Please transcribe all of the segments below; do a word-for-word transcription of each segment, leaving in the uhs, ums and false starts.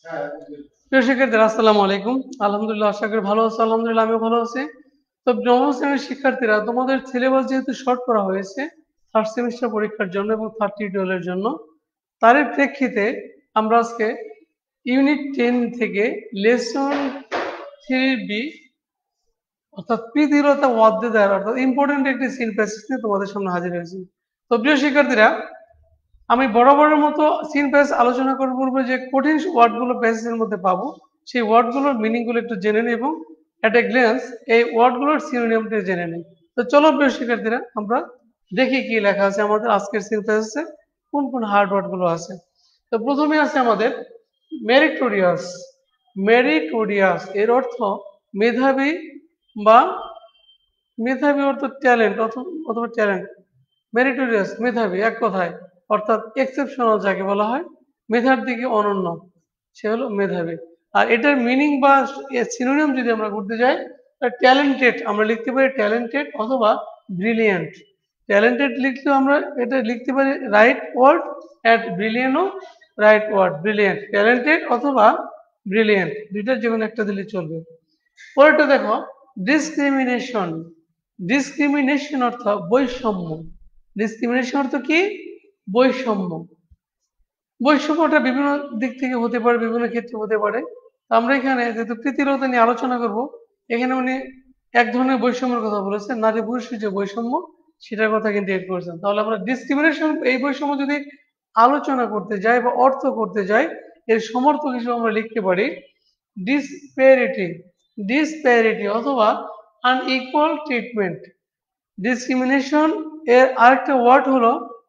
প্রিয় শিক্ষার্থীরা আসসালামু আলাইকুম। আলহামদুলিল্লাহ, আশা করি ভালো আছো। আলহামদুলিল্লাহ আমিও ভালো আছি। তো নবম শ্রেণীর শিক্ষার্থীরা, তোমাদের সিলেবাস যেহেতু শর্ট করা হয়েছে ফার্স্ট সেমিস্টার পরীক্ষার জন্য এবং থার্ড টিউটোরিয়ালের জন্য, তারই প্রেক্ষিতে আমরা আজকে ইউনিট টেন থেকে লেসন থ্রি বি অর্থাৎ পৃথিবীলতা ওয়াদ্দেদার অর্থাৎ ইম্পর্টেন্ট একটি সিন প্যাসেজ নিয়ে তোমাদের সামনে হাজির হয়েছি। তো প্রিয় শিক্ষার্থীরা, আমি বরাবরের মতো সিন প্যাসেজ আলোচনা করার পূর্বে যে কঠিন ওয়ার্ডগুলো প্যাসেজের মধ্যে পাবো সেই ওয়ার্ডগুলোর মিনিংগুলো একটু জেনে নিই এবং অ্যাট এ গ্ল্যান্স এই ওয়ার্ডগুলোর সিনোনিমটা জেনে নিই। তো চলো প্রিয় শিক্ষার্থীরা, আমরা দেখি কি লেখা আছে আমাদের আজকের সিন প্যাসেজে, কোন কোন হার্ড ওয়ার্ডগুলো আছে। তো প্রথমে আছে আমাদের মেরিটোরিয়াস। মেরিটোরিয়াস এর অর্থ মেধাবী বা মেধাবী অর্থ ট্যালেন্ট অথবা ট্যালেন্ট। মেরিটোরিয়াস মেধাবী এক কথায়, অর্থাৎ এক্সেপশনাল যাকে বলা হয়, মেধার দিকে অনন্য, সে হলো মেধাবী। আর এটার মিনিং বা সিনোনিম যদি আমরা করতে যাই, ট্যালেন্টেড আমরা লিখতে পারি ট্যালেন্টেড অথবা ব্রিলিয়েন্ট। ট্যালেন্টেড লিখলেও আমরা এটা লিখতে পারি রাইট ওয়ার্ড, অ্যাট ব্রিলিয়েন্টও রাইট ওয়ার্ড। ব্রিলিয়েন্ট, ট্যালেন্টেড অথবা ব্রিলিয়েন্ট, দুইটার যে কোনো একটা দিলে চলবে। পরেরটা দেখো, ডিসক্রিমিনেশন। ডিসক্রিমিনেশন অর্থ বৈষম্য। ডিসক্রিমিনেশন অর্থ কি? বৈষম্য। বৈষম্যটা বিভিন্ন দিক থেকে হতে পারে, বিভিন্ন ক্ষেত্রে হতে পারে। আমরা এখানে যেহেতু প্রীতিলতা নিয়ে আলোচনা করব, এখানে উনি এক ধরনের বৈষম্যের কথা বলেছেন, নারী পুরুষের যে বৈষম্য সেটার কথা কিন্তু এড করেছেন। তাহলে আমরা ডিসক্রিমিনেশন এই বৈষম্য যদি আলোচনা করতে যাই বা অর্থ করতে যাই, এর সমর্থক হিসেবে আমরা লিখতে পারি ডিসপ্যারিটি। ডিসপ্যারিটি অথবা আনইকুয়াল ট্রিটমেন্ট। ডিসক্রিমিনেশন এর আরেকটা ওয়ার্ড হলো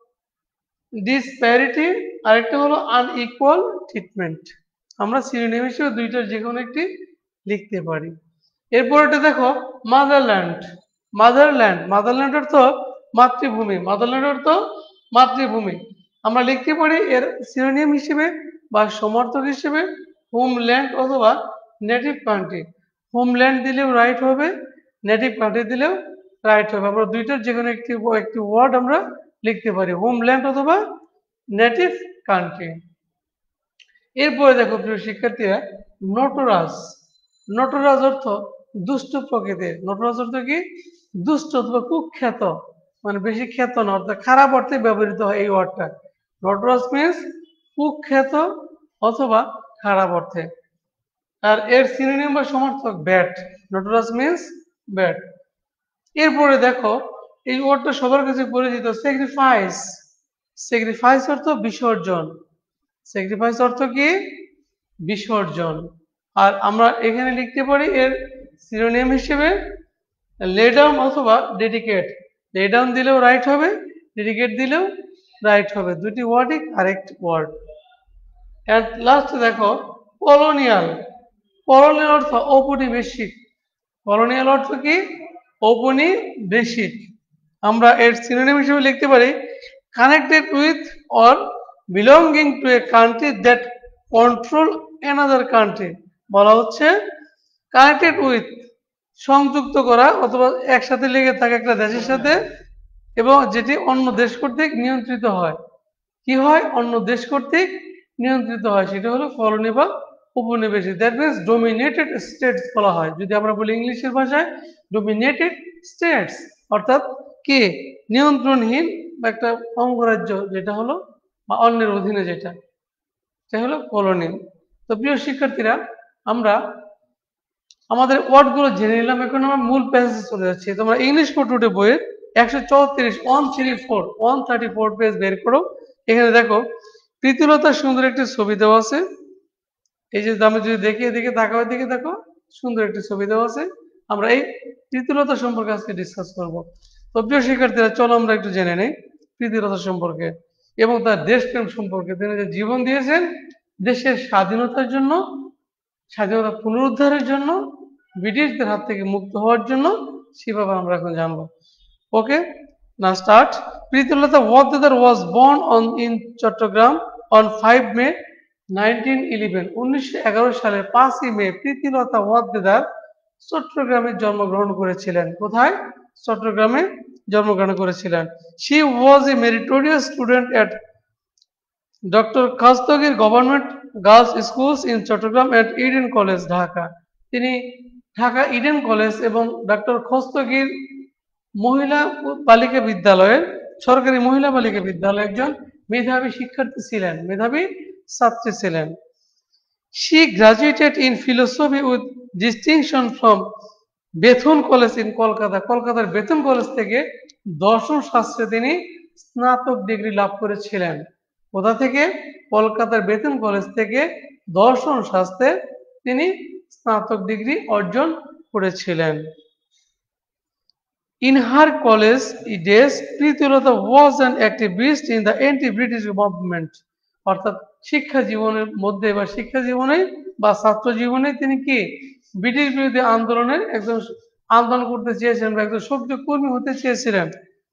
ডিসপ্যারিটি, আরেকটা হলো আনইকুয়াল ট্রিটমেন্ট। আমরা সিনোনিম হিসেবে দুইটার যে কোনো একটি লিখতে পারি। এরপরটা দেখো, মাদারল্যান্ড। মাদারল্যান্ড মাদারল্যান্ড অর্থ মাতৃভূমি। মাদারল্যান্ড অর্থ মাতৃভূমি। আমরা লিখতে পারি এর সিনোনিম হিসেবে বা সমর্থক হিসেবে হোমল্যান্ড অথবা নেটিভ কান্ট্রি। হোমল্যান্ড দিলেও রাইট হবে, নেটিভ কান্ট্রি দিলেও রাইট হবে। আমরা দুইটার যে কোনো একটি একটি ওয়ার্ড আমরা লিখতে পারি, হোমল্যান্ড অথবা নেটিভ কান্ট্রি। এরপরে দেখো প্রিয় শিক্ষার্থীরা, নটরাজ। নটরাজ অর্থ দুষ্ট প্রকৃতির। নটরাজ অর্থ কি? দুষ্ট অথবা কুখ্যাত, মানে বেশি খ্যাত না, অর্থাৎ খারাপ অর্থে ব্যবহৃত হয় এই ওয়ার্ডটা। নটরাজ মিন্স কুখ্যাত অথবা খারাপ অর্থে। আর এর সিনোনিম বা সমর্থক ব্যাড। Nataraj means bad. এরপরে দেখো, এই ওয়ার্ডটা সবার কাছে পরিচিত, স্যাক্রিফাইস। স্যাক্রিফাইস অর্থ বিসর্জন। স্যাক্রিফাইস অর্থ কি? বিসর্জন। আর আমরা এখানে লিখতে পারি এর সিনোনিম হিসেবে লে ডাউন অথবা ডেডিকেট। লে ডাউন দিলেও রাইট হবে, ডেডিকেট দিলেও রাইট হবে, দুটি ওয়ার্ডই কারেক্ট ওয়ার্ড। অ্যান্ড লাস্ট দেখো, কলোনিয়াল। কলোনিয়াল অর্থ ঔপনিবেশিক। কলোনিয়াল অর্থ কি? ঔপনিবেশিক। আমরা এর সিনোনিম হিসেবে লিখতে পারি connected with or belonging to a country that control another country. বলা হচ্ছে কানেক্টেড উইথ, সংযুক্ত করা অথবা একসাথে লেগে থাকা একটা দেশের সাথে, এবং যেটি অন্য দেশ কর্তৃক নিয়ন্ত্রিত হয়। কি হয়? অন্য দেশ কর্তৃক নিয়ন্ত্রিত হয়, সেটা হলো কলোনি বা উপনিবেশিক। দ্যাট মিনস ডোমিনেটেড স্টেটস বলা হয়। যদি আমরা বলি ইংলিশের ভাষায় ডোমিনেটেড স্টেটস, অর্থাৎ কি? নিয়ন্ত্রণহীন বা একটা অঙ্গরাজ্য যেটা হলো, বা অন্যের অধীনে যেটা, সেটা হলো কলোনি। তো প্রিয় শিক্ষার্থীরা, আমরা আমাদের ওয়ার্ডগুলো জেনে নিলাম। এখন আমরা মূল প্যাসেজে চলে যাচ্ছি। তোমরা ইংলিশ ফর টুডে বইয়ের একশো চৌত্রিশ one three four one thirty four page বের করো। এখানে দেখো প্রীতিলতার সুন্দর একটি ছবি দেওয়া আছে। এই যে আমি যদি দেখি, এদিকে তাকাও, দিকে দেখো, সুন্দর একটি ছবি দেওয়া আছে। আমরা এই প্রীতিলতা সম্পর্কে আজকে ডিসকাস করব। তো প্রিয় শিক্ষার্থীরা, চলো আমরা একটু জেনে নেই প্রীতিলতা সম্পর্কে এবং তার দেশপ্রেম সম্পর্কে। তিনি যে জীবন দিয়েছেন দেশের স্বাধীনতার জন্য, স্বাধীনতা পুনরুদ্ধারের জন্য, ব্রিটিশদের হাত থেকে মুক্ত হওয়ার জন্য, সেভাবে আমরা এখন জানবো। ওকে, না start. Pritilata Waddedar was born on in Chittagong on five May nineteen eleven. উনিশশো এগারো সালের পাঁচই মে প্রীতিলতা ওয়াদ্দেদার চট্টগ্রামে জন্মগ্রহণ করেছিলেন। কোথায়? চট্টগ্রামে জন্মগ্রহণ করেছিলেন। She was a meritorious student at doctor Khastagir government girls schools in Chittagong and Eden college Dhaka. তিনি ঢাকা ইডেন কলেজ এবং ডক্টর খস্তগির মহিলা বালিকা বিদ্যালয়ের সরকারি মহিলা বালিকা বিদ্যালয়ে একজন মেধাবী শিক্ষার্থী ছিলেন, মেধাবী ছাত্রী ছিলেন। She graduated in philosophy with distinction from Bethune college in Kolkata. কলকাতার বেথুন কলেজ থেকে দর্শন শাস্ত্রে তিনি স্নাতক ডিগ্রি লাভ করেছিলেন। কোথা থেকে? কলকাতার বেথুন কলেজ থেকে দর্শন শাস্ত্রে তিনি স্নাতক ডিগ্রি অর্জন করেছিলেন। In her college days, Pritilata was an activist in the anti-British movement. অর্থাৎ শিক্ষা জীবনের মধ্যে বা শিক্ষা জীবনে বা ছাত্র জীবনে তিনি কি ব্রিটিশ বিরোধী আন্দোলনের একজন আন্দোলন করতে চেয়েছিলেন বা একজন সক্রিয় কর্মী হতে চেয়েছিলেন।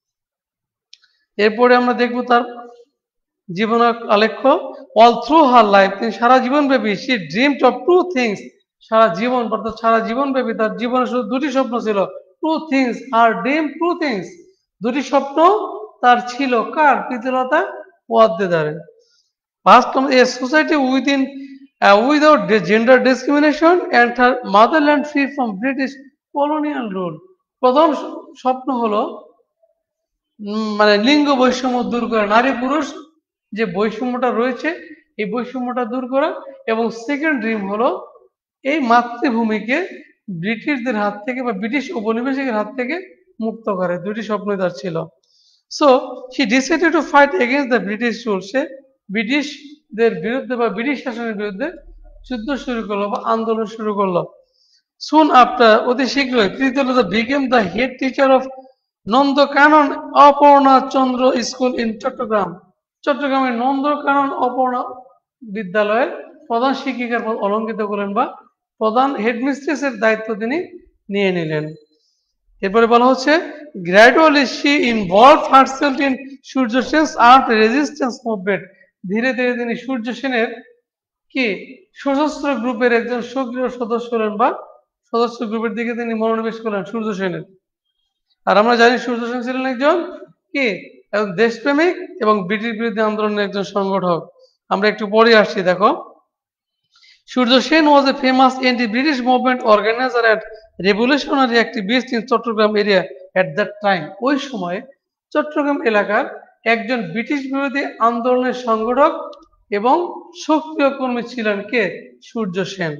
এরপরে আমরা দেখব তার জীবন আলেখ্য। অল থ্রু হার লাইফ, তিনি সারা জীবন ব্যাপী she dreamed of two things, সারা জীবন অর্থাৎ সারা জীবন ব্যাপী তার জীবনে শুধু দুটি স্বপ্ন ছিল। টু থিংস, আর ড্রিম টু থিংস, দুটি স্বপ্ন তার ছিল। কার? Pritilata ওয়াদ্দেদারের। First, a society within uh, without the gender discrimination and her motherland free from British colonial rule. প্রথম স্বপ্ন হলো মানে লিঙ্গ বৈষম্য দূর করা, নারী পুরুষ যে বৈষম্যটা রয়েছে এই বৈষম্যটা দূর করা। এবং সেকেন্ড ড্রিম হলো এই মাতৃভূমিকে ব্রিটিশদের হাত থেকে বা ব্রিটিশ উপনিবেশিকের হাত থেকে মুক্ত করে। দুটি স্বপ্নই তার ছিল। So she decided to fight against the British rule. সে ব্রিটিশদের বিরুদ্ধে বা ব্রিটিশ শাসনের বিরুদ্ধে যুদ্ধ শুরু করলো বা আন্দোলন শুরু করলো। সুন আফটার, অতি শীঘ্রই Pritilata became the head teacher of Nandankanan Aparna Chandra school in Chittagong. চট্টগ্রামের নন্দকানন অপর্ণা বিদ্যালয়ের প্রধান শিক্ষিকার পদ অলঙ্কিত করলেন বা প্রধান হেডমিস্ট্রেসের দায়িত্ব তিনি নিয়ে নিলেন। এরপরে বলা হচ্ছে gradually she involved herself in Surya Sen's armed resistance movement. ধীরে ধীরে তিনি সূর্য সেনের কি সশস্ত্র গ্রুপের একজন সক্রিয় সদস্য হলেন বা সদস্য গ্রুপের দিকে তিনি মনোনিবেশ করলেন সূর্য সেনের। আর আমরা জানি সূর্য সেন ছিলেন একজন কি একজন দেশপ্রেমিক এবং ব্রিটিশ বিরোধী আন্দোলনের একজন সংগঠক। আমরা একটু পরে আসছি, দেখো। Surya Sen was a famous anti-British movement organizer and revolutionary activist in Chittagong area at that time. ওই সময়ে চট্টগ্রাম এলাকার একজন ব্রিটিশ বিরোধী আন্দোলনের সংগঠক এবং সক্রিয় কর্মী ছিলেন কে? Surya Sen.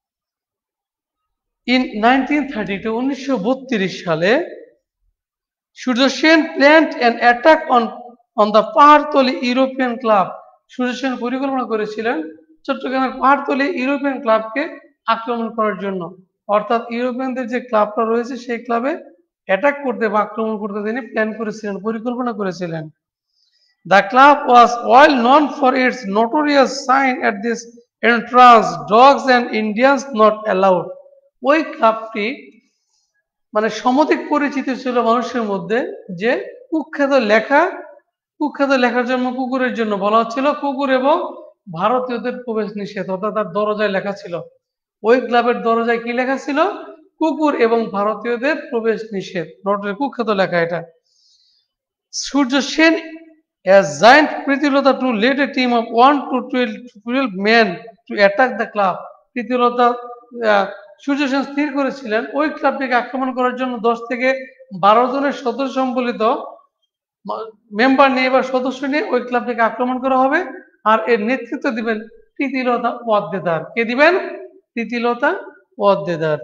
In nineteen thirty two, উনিশশো বত্রিশ সালে Surya Sen planned an attack on on the Pahartali European club. Surya Sen পরিকল্পনা করেছিলেন চট্টগ্রামের পাহাড়তলি ইউরোপিয়ান ক্লাবকে আক্রমণ করার জন্য। অর্থাৎ ইউরোপিয়ানদের যে ক্লাবটা রয়েছে সেই ক্লাবে অ্যাটাক করতে বা আক্রমণ করতে তিনি প্ল্যান করেছিলেন, পরিকল্পনা করেছিলেন। The club was well known for its notorious sign at this entrance, dogs and Indians not allowed. ওই ক্লাবটি মানে সমধিক পরিচিত ছিল মানুষের মধ্যে যে কুখ্যাত লেখা কুখ্যাত লেখার জন্য কুকুরের জন্য বলা হচ্ছিল কুকুর এবং ভারতীয়দের প্রবেশ নিষেধ। অর্থাৎ তার দরজায় লেখা ছিল, ওই ক্লাবের দরজায় কি লেখা ছিল? কুকুর এবং ভারতীয়দের প্রবেশ নিষেধ। নোটের কুখ্যাত লেখা এটা। Surya Sen assigned Pritilata to lead a team of one to twelve men to attack the club. Pritilata Surya Sen স্থির করেছিলেন ওই ক্লাবটিকে আক্রমণ করার জন্য দশ থেকে বারো জনের সদস্য সম্বলিত মেম্বার নিয়ে বা সদস্য নিয়ে ওই ক্লাবটিকে আক্রমণ করা হবে। আর এর নেতৃত্ব দিবেন প্রীতিলতা ওয়াদ্দেদার। কে দিবেন? Pritilata Waddedar.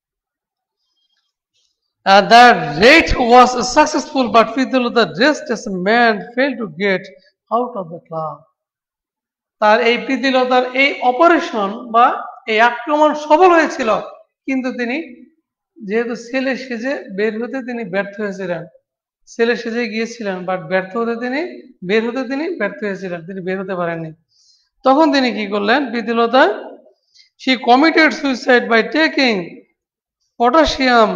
Uh, the raid was successful, but Preetilota, dressed as a man, failed to get out of the club. তার এই প্রীতিলতার এই অপারেশন বা এই আক্রমণ সফল হয়েছিল, কিন্তু তিনি যেহেতু ছেলে সেজে বের হতে তিনি ব্যর্থ হয়েছিলেন। ছেলে সেজে গিয়েছিলেন বাট ব্যর্থ হতে তিনি বের হতে তিনি ব্যর্থ হয়েছিলেন, তিনি বের হতে পারেননি। তখন তিনি কি করলেন? Pritilata she committed suicide by taking potassium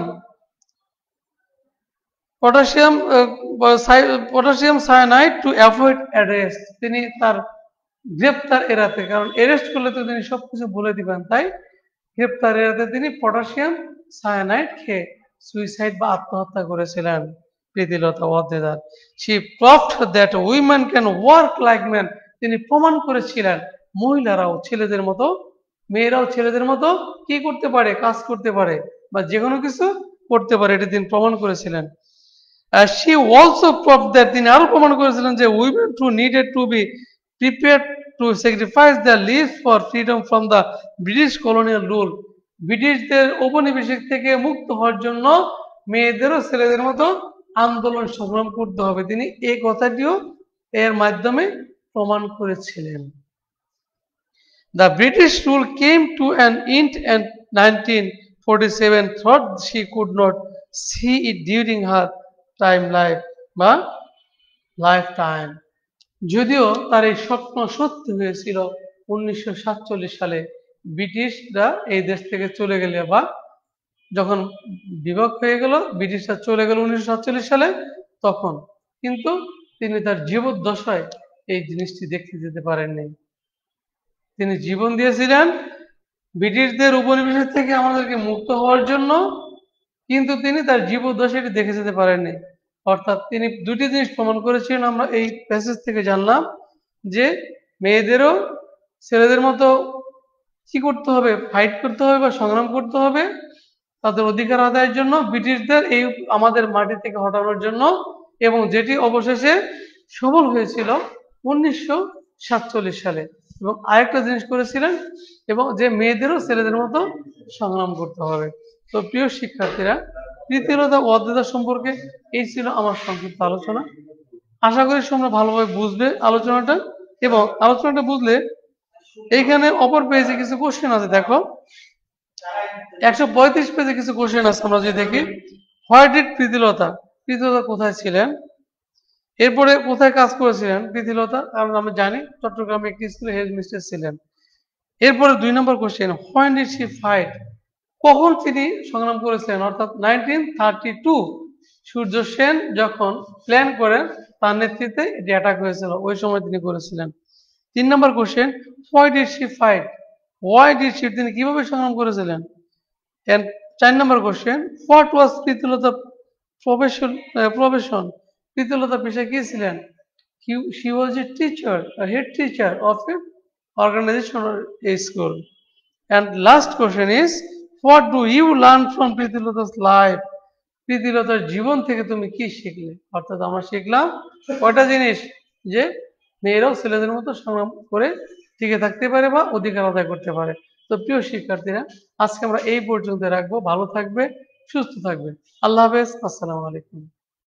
potassium potassium cyanide to avoid arrest. তিনি তার গ্রেপ্তার এড়াতে, কারণ অ্যারেস্ট করলে তো তিনি সবকিছু বলে দিবেন, তাই গ্রেপ্তার এড়াতে তিনি পটাশিয়াম সায়ানাইড খেয়ে সুইসাইড বা আত্মহত্যা করেছিলেন Pritilata Waddedar. She proved that women can work like men তিনি প্রমাণ করেছিলেন মহিলারাও ছেলেদের মতো, মেয়েরাও ছেলেদের মতো কি করতে পারে, কাজ করতে পারে বা যে কোনো কিছু করতে পারে, এটা তিনি প্রমাণ করেছিলেন। Uh, she also proved that তিনি আরো প্রমাণ করেছিলেন যে women who needed to be prepared to sacrifice their lives for freedom from the British colonial rule, ব্রিটিশদের উপনিবেশিক থেকে মুক্ত হওয়ার জন্য মেয়েদেরও ছেলেদের মতো আন্দোলন সংগ্রাম করতে হবে, তিনি এই কথাটিও এর মাধ্যমে প্রমাণ করেছিলেন। The British rule came to an end in nineteen forty-seven, thought she could not see it during her time life বা lifetime. যদিও তার এই স্বপ্ন সত্যি হয়েছিল উনিশশো সাতচল্লিশ সালে, ব্রিটিশরা এই দেশ থেকে চলে গেলে বা যখন বিভক্ত হয়ে গেল, ব্রিটিশরা চলে গেল উনিশশো সাতচল্লিশ সালে, তখন কিন্তু তিনি তার জীবদ্দশায় এই জিনিসটি দেখতে যেতে পারেননি। তিনি জীবন দিয়েছিলেন ব্রিটিশদের উপনিবেশ থেকে আমাদেরকে মুক্ত হওয়ার জন্য, কিন্তু তিনি তার জীবদ্দশাটি দেখে যেতে পারেননি। অর্থাৎ তিনি দুটি জিনিস প্রমাণ করেছিলেন, আমরা এই প্যাসেজ থেকে জানলাম যে মেয়েদেরও ছেলেদের মতো কি করতে হবে, ফাইট করতে হবে বা সংগ্রাম করতে হবে তাদের অধিকার আদায়ের জন্য, ব্রিটিশদের এই আমাদের মাটি থেকে হটানোর জন্য, এবং যেটি অবশেষে সফল হয়েছিল উনিশশো সাতচল্লিশ সালে। এবং আরেকটা জিনিস করেছিলেন এবং যে মেয়েদেরও ছেলেদের মতো সংগ্রাম করতে হবে। তো প্রিয় শিক্ষার্থীরা, তৃতীয়তা ও অদ্বৈতা সম্পর্কে এই ছিল আমার সংক্ষিপ্ত আলোচনা। আশা করি তোমরা ভালোভাবে বুঝবে আলোচনাটা, এবং আলোচনাটা বুঝলে এইখানে অপর পেজে কিছু কোশ্চেন আছে, দেখো একশো পঁয়ত্রিশ পেজে কিছু কোশ্চেন আছে। আমরা যদি দেখি, হোয়াই ডিড প্রীতিলতা, প্রীতিলতা কোথায় ছিলেন, এরপরে কোথায় কাজ করেছিলেন প্রীতিলতা, কারণ আমরা জানি চট্টগ্রামে একটি স্কুলে হেড মিস্ট্রেস ছিলেন। এরপরে দুই নম্বর question, when did she fight, কখন তিনি সংগ্রাম করেছিলেন, অর্থাৎ nineteen thirty two Surya Sen যখন প্ল্যান করেন তার নেতৃত্বে এটি অ্যাটাক হয়েছিল, ওই সময় তিনি করেছিলেন। তিন নম্বর question, why did she fight, why did she, তিনি কিভাবে সংগ্রাম করেছিলেন। এন্ড চার নম্বর question, what was Pritilata profession profession, Pritilata পেশায় কি ছিলেন, she was a teacher, head teacher of a organization or a school. And last question is, what do you learn from Pritilata's life, প্রীতিলতার জীবন থেকে তুমি কি শিখলে। অর্থাৎ আমরা শিখলাম কয়টা জিনিস, যে মেয়েরাও ছেলেদের মতো সংগ্রাম করে টিকে থাকতে পারে বা অধিকার আদায় করতে পারে। তো প্রিয় শিক্ষার্থীরা, আজকে আমরা এই পর্যন্ত রাখবো। ভালো থাকবে, সুস্থ থাকবে, আল্লাহ হাফেজ, আসসালামু আলাইকুম।